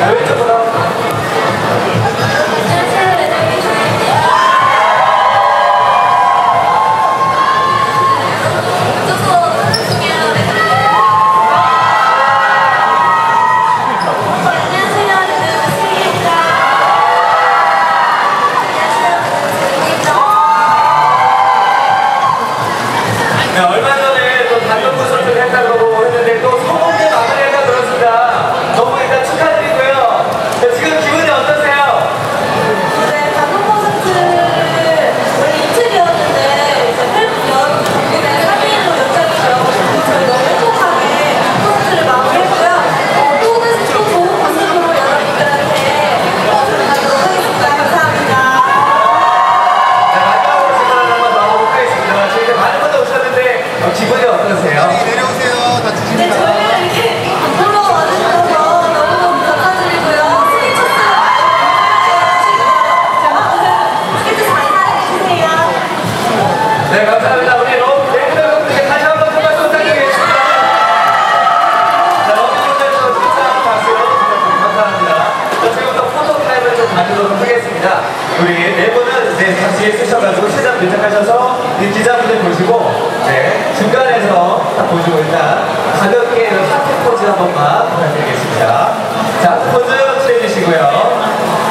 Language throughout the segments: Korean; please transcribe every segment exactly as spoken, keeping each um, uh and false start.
우리 네 분은 네, 같이 쓰셔가지고 시작 도착하셔서 기자분들 보시고 네, 중간에서 딱 보시고 일단 가볍게 하트 포즈 한 번만 부탁드리겠습니다. 자, 하트 포즈 취해주시고요.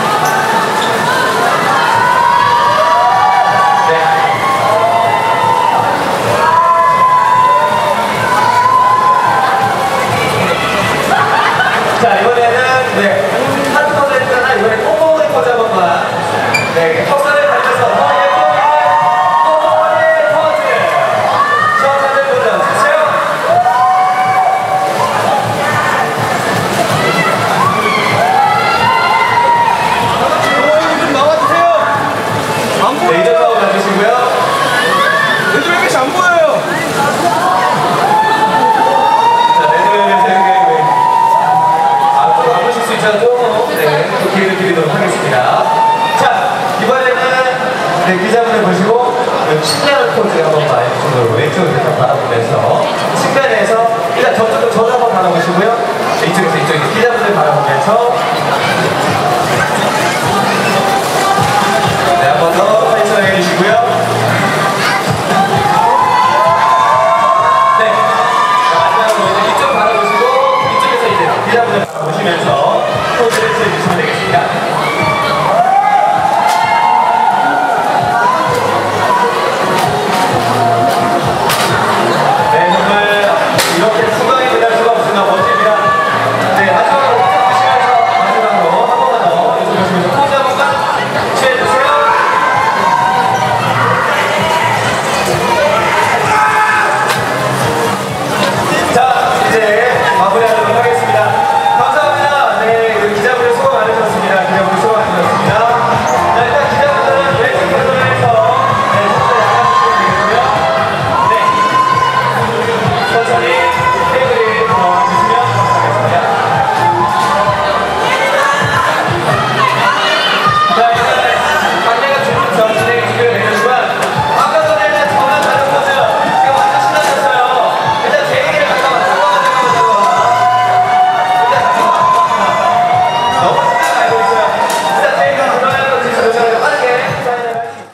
자, 이번에는 네, 하트 포즈 했잖아. 이번에 뽀뽀의 포즈 한 번만. 네, 턱선을 가리면서 허리에 뽀뽀의 포즈. 시원하게 보여주세요. 좀 나와주세요. 안 보여요. 네, 이제 또 가주시고요. 왼쪽 왜 이렇게 안 보여요? 자, 네, 네, 네, 네. 아, 또 안 보실 수 있어도 네, 또 기회를 드리도록 하겠습니다. 자, 이번에는 네, 기자분들 보시고 신기한 포즈 한번 봐주시고 왼쪽으로 살짝 바라보면서 측면에서 일단 저쪽으로 저도 한번 바라보시고요. 네, 이쪽에서 이쪽에 기자분들 바라보면서